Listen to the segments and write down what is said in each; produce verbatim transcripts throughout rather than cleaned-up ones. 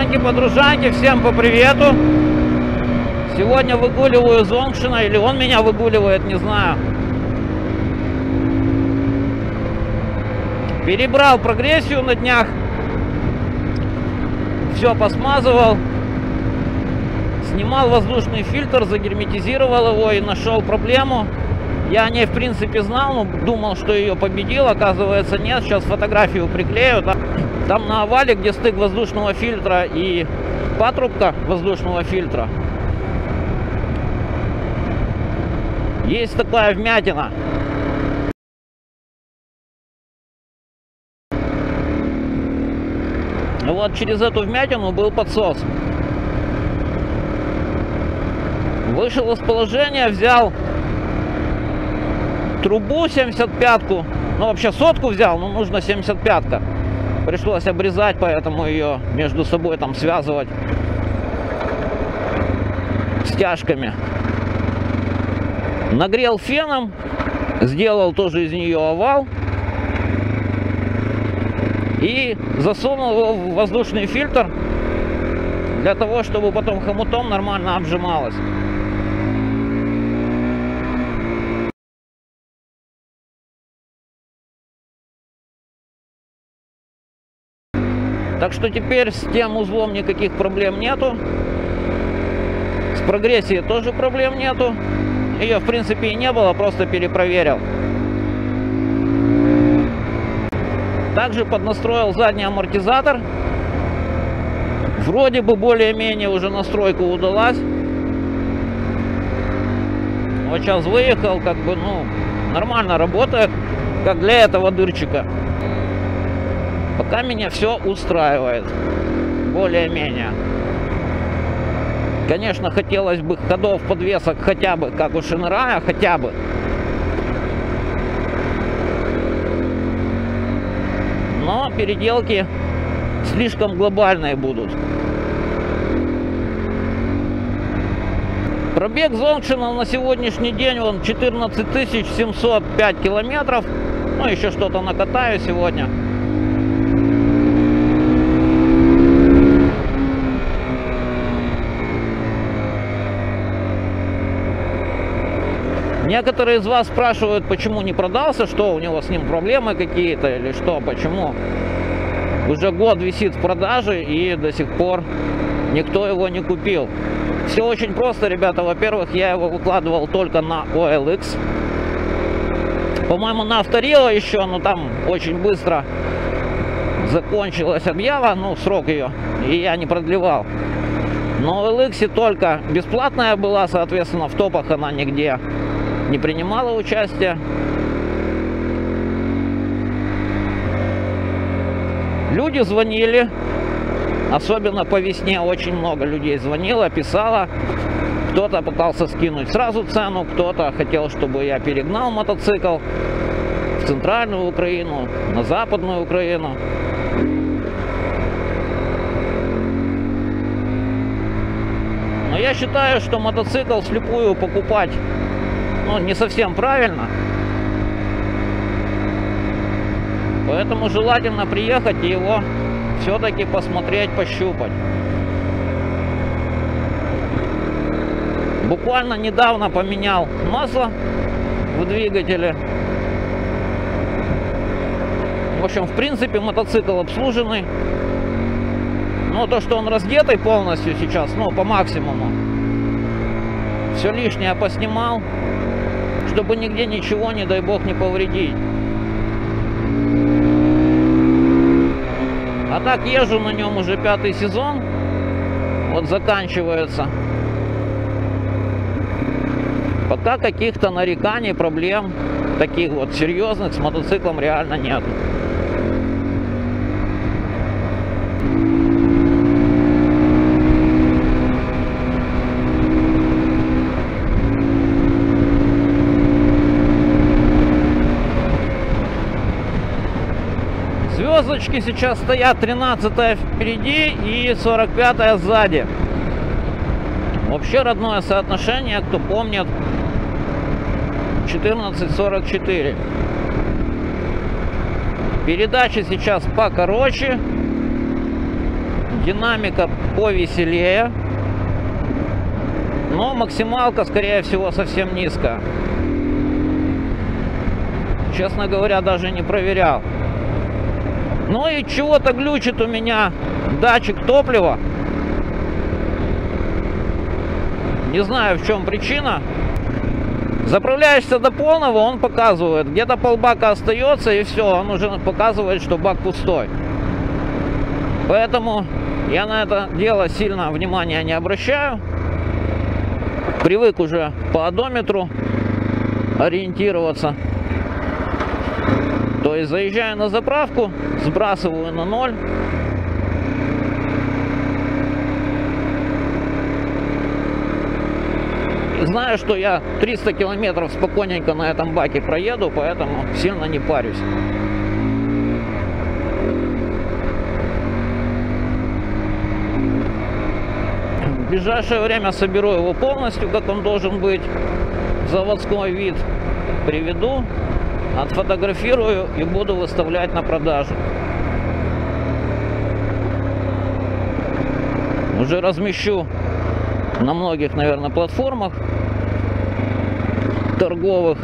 Подружаньки, подружаньки, всем по привету. Сегодня выгуливаю Зонгшина, или он меня выгуливает, не знаю. Перебрал прогрессию на днях. Все посмазывал. Снимал воздушный фильтр, загерметизировал его и нашел проблему. Я о ней, в принципе, знал, но думал, что ее победил. Оказывается, нет. Сейчас фотографию приклею. Там на овале, где стык воздушного фильтра и патрубка воздушного фильтра, есть такая вмятина. Вот через эту вмятину был подсос. Вышел из положения, взял трубу семьдесят пятку, ну вообще сотку взял, но нужно семьдесят пятка. Пришлось обрезать, поэтому ее между собой там связывать стяжками. Нагрел феном, сделал тоже из нее овал и засунул его в воздушный фильтр для того, чтобы потом хомутом нормально обжималось. Так что теперь с тем узлом никаких проблем нету. С прогрессией тоже проблем нету. Ее, в принципе, и не было, просто перепроверил. Также поднастроил задний амортизатор. Вроде бы более-менее уже настройка удалась. Вот сейчас выехал, как бы, ну, нормально работает, как для этого дырчика. Пока меня все устраивает, более-менее. Конечно, хотелось бы ходов, подвесок хотя бы, как у Шинрая, хотя бы. Но переделки слишком глобальные будут. Пробег Зонгшина на сегодняшний день он четырнадцать тысяч семьсот пять километров. Ну, еще что-то накатаю сегодня. Некоторые из вас спрашивают, почему не продался, что у него с ним проблемы какие-то или что, почему. Уже год висит в продаже и до сих пор никто его не купил. Все очень просто, ребята. Во-первых, я его выкладывал только на о эл икс. По-моему, на Авторио еще, но там очень быстро закончилась объява, ну, срок ее, и я не продлевал. На о эл икс только бесплатная была, соответственно, в топах она нигде не принимала участия. Люди звонили, особенно по весне очень много людей звонило, писало. Кто-то пытался скинуть сразу цену, кто-то хотел, чтобы я перегнал мотоцикл в центральную Украину, на западную Украину. Но я считаю, что мотоцикл вслепую покупать, ну, не совсем правильно. Поэтому желательно приехать и его все-таки посмотреть, пощупать. Буквально недавно поменял масло в двигателе. В общем, в принципе, мотоцикл обслуженный. Но то, что он раздетый полностью сейчас, ну, по максимуму, все лишнее поснимал, чтобы нигде ничего, не дай бог, не повредить. А так езжу на нем уже пятый сезон. Вот заканчивается. Пока каких-то нареканий, проблем таких вот серьезных с мотоциклом реально нет. Звездочки сейчас стоят, тринадцатая впереди и сорок пятая сзади. Вообще родное соотношение, кто помнит, четырнадцать сорок четыре. Передачи сейчас покороче. динамика повеселее, но максималка, скорее всего, совсем низкая. Честно говоря, даже не проверял. Ну и чего-то глючит у меня датчик топлива. Не знаю, в чем причина. Заправляешься до полного, он показывает, где-то полбака остается, и все, он уже показывает, что бак пустой. Поэтому я на это дело сильно внимания не обращаю. Привык уже по одометру ориентироваться. То есть заезжаю на заправку, сбрасываю на ноль. Знаю, что я триста километров спокойненько на этом баке проеду, поэтому сильно не парюсь. В ближайшее время соберу его полностью, как он должен быть, в заводской вид приведу, отфотографирую и буду выставлять на продажу. Уже размещу на многих, наверное, платформах торговых.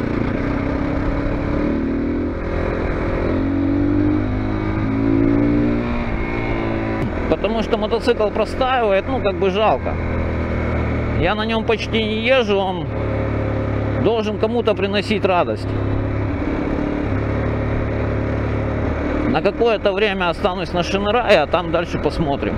Потому что мотоцикл простаивает, ну, как бы жалко. Я на нем почти не езжу, он должен кому-то приносить радость. На какое-то время останусь на Шинрае, а там дальше посмотрим.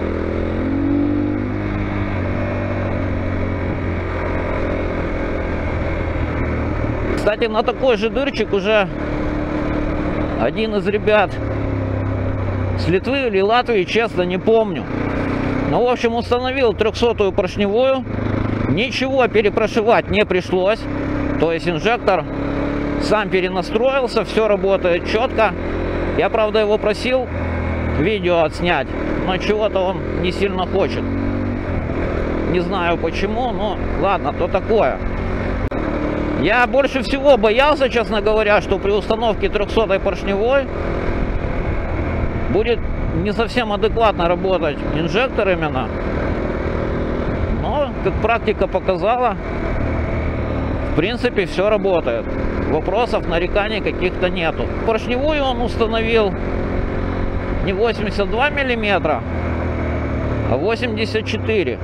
Кстати, на такой же дырчик уже один из ребят с Литвы или Латвии, честно не помню. Ну, в общем, установил трехсотую поршневую. Ничего перепрошивать не пришлось. То есть инжектор сам перенастроился, все работает четко. Я, правда, его просил видео отснять, но чего-то он не сильно хочет. Не знаю почему, но ладно, то такое. Я больше всего боялся, честно говоря, что при установке трехсотой поршневой будет не совсем адекватно работать инжектор именно. Но, как практика показала, в принципе, все работает. Вопросов, нареканий каких-то нету. Поршневую он установил не восемьдесят два миллиметра, а восемьдесят четыре.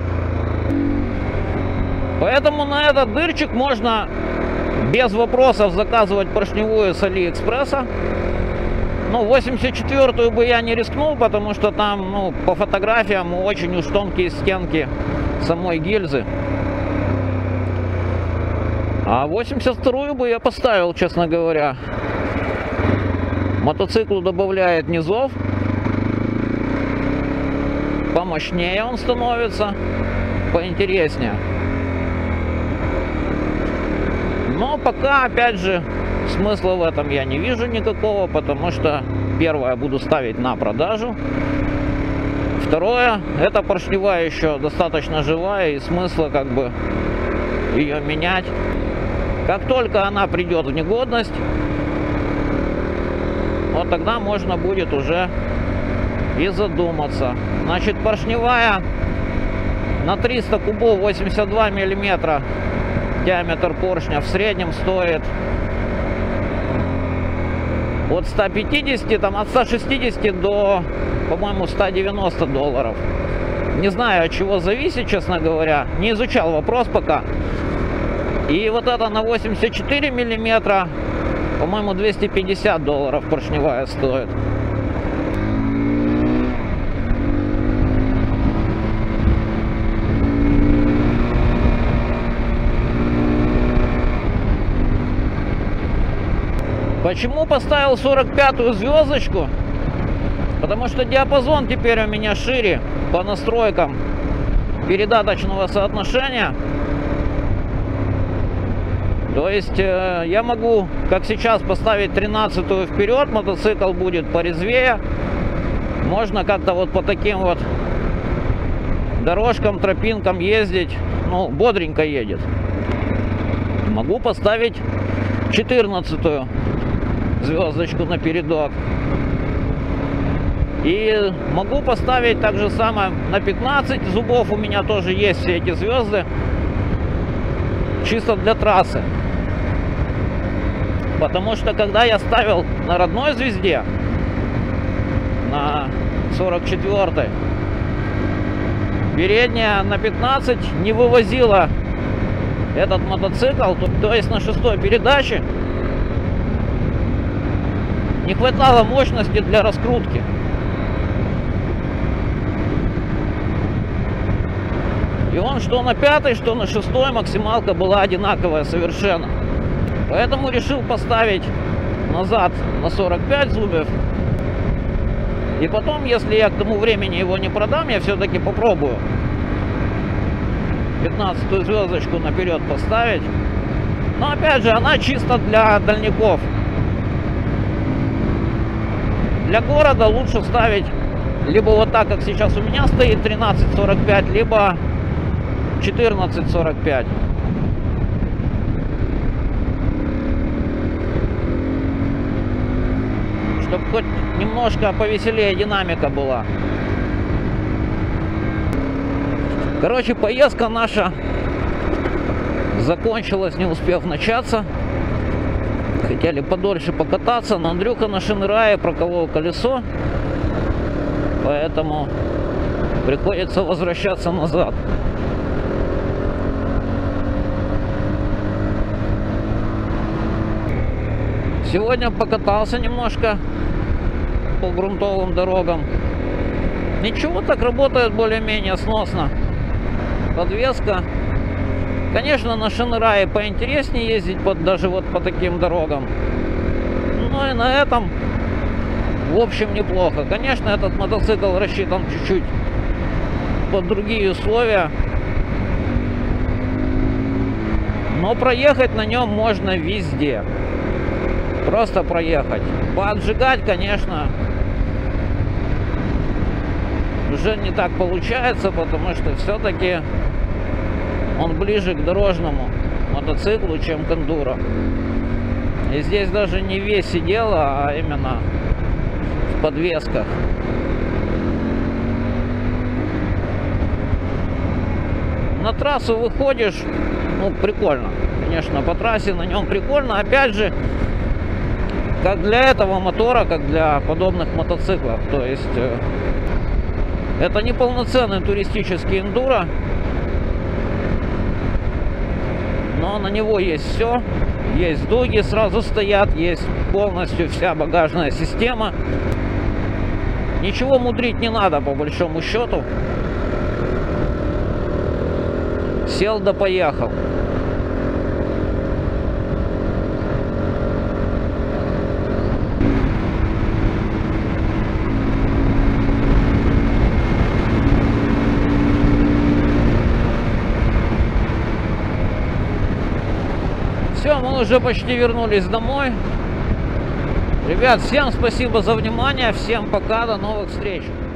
Поэтому на этот дырчик можно без вопросов заказывать поршневую с Алиэкспресса. Ну, восемьдесят четвёртую бы я не рискнул, потому что там, ну, по фотографиям очень уж тонкие стенки самой гильзы. А восемьдесят вторую бы я поставил, честно говоря. Мотоциклу добавляет низов. Помощнее он становится, поинтереснее. Но пока, опять же, смысла в этом я не вижу никакого, потому что, первое, буду ставить на продажу. Второе, эта поршневая еще достаточно живая, и смысла как бы ее менять. Как только она придет в негодность, вот тогда можно будет уже и задуматься. Значит, поршневая на триста кубов, восемьдесят два миллиметра диаметр поршня, в среднем стоит от ста пятидесяти, там от ста шестидесяти до, по-моему, ста девяноста долларов. Не знаю, от чего зависит, честно говоря. Не изучал вопрос пока. И вот это на восемьдесят четыре миллиметра, по-моему, двести пятьдесят долларов поршневая стоит. Почему поставил сорок пятую звездочку? Потому что диапазон теперь у меня шире по настройкам передаточного соотношения. То есть э, я могу, как сейчас, поставить тринадцатую вперед, мотоцикл будет порезвее. Можно как-то вот по таким вот дорожкам, тропинкам ездить, ну, бодренько едет. Могу поставить четырнадцатую звездочку на передок. И могу поставить так же самое на пятнадцать зубов, у меня тоже есть все эти звезды, чисто для трассы. Потому что когда я ставил на родной звезде, на сорок четвёртой, передняя на пятнадцать не вывозила этот мотоцикл, то, то есть на шестой передаче не хватало мощности для раскрутки. И он что на пятой, что на шестой максималка была одинаковая совершенно. Поэтому решил поставить назад на сорок пять зубьев. И потом, если я к тому времени его не продам, я все-таки попробую пятнадцатую звездочку наперед поставить. Но опять же, она чисто для дальников. Для города лучше ставить либо вот так, как сейчас у меня стоит, тринадцать сорок пять, либо четырнадцать сорок пять. Чтобы хоть немножко повеселее динамика была. Короче, поездка наша закончилась, не успев начаться. Хотели подольше покататься, но Андрюха на Шинрае проколол колесо, поэтому приходится возвращаться назад. Сегодня покатался немножко по грунтовым дорогам. Ничего, так работает более-менее сносно. Подвеска. Конечно, на Шинрае поинтереснее ездить под, даже вот по таким дорогам. Ну и на этом, в общем, неплохо. Конечно, этот мотоцикл рассчитан чуть-чуть под другие условия. Но проехать на нем можно везде. Просто проехать. Поотжигать, конечно, уже не так получается, потому что все-таки он ближе к дорожному мотоциклу, чем к эндуро. И здесь даже не в весе дело, а именно в подвесках. На трассу выходишь, ну, прикольно. Конечно, по трассе на нем прикольно. Опять же, как для этого мотора, как для подобных мотоциклов. То есть э, это не полноценный туристический эндуро, но на него есть все. Есть дуги сразу стоят, есть полностью вся багажная система. Ничего мудрить не надо, по большому счету. Сел да поехал. Все, мы уже почти вернулись домой. Ребят, всем спасибо за внимание, всем пока, до новых встреч.